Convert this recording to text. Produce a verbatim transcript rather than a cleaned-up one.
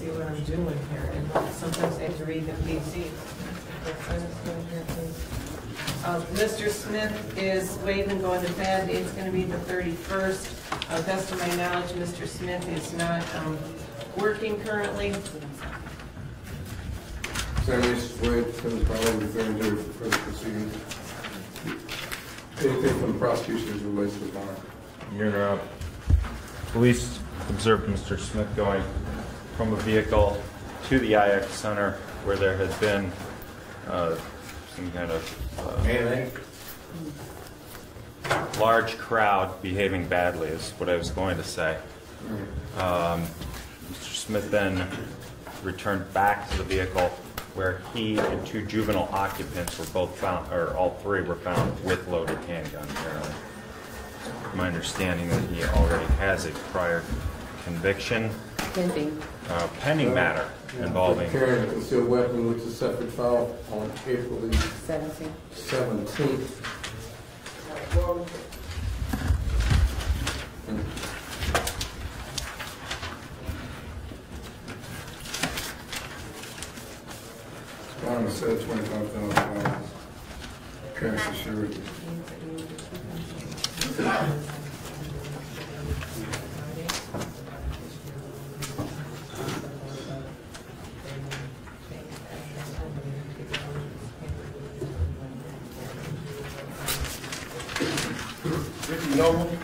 see what I'm doing here, and sometimes I have to read the P C. Uh, Mister Smith is waiving going to bed. It's going to be the thirty-first. Uh, best of my knowledge, Mister Smith is not um, working currently. Examination waived, Simmons probably referring to further proceedings. Anything from the prosecution as relates to the bond? Your uh, police observed Mister Smith going from a vehicle to the I X Center where there had been uh, some kind of uh, large crowd behaving badly is what I was going to say. Um, Mister Smith then returned back to the vehicle where he and two juvenile occupants were both found, or all three were found with loaded handguns, apparently. My understanding that he already has a prior conviction. Pending. Uh, pending matter involving... Carrying a concealed weapon, which is separate file on April the seventeenth. seventeenth. Bond said twenty-five thousand dollars. Cash assured. No.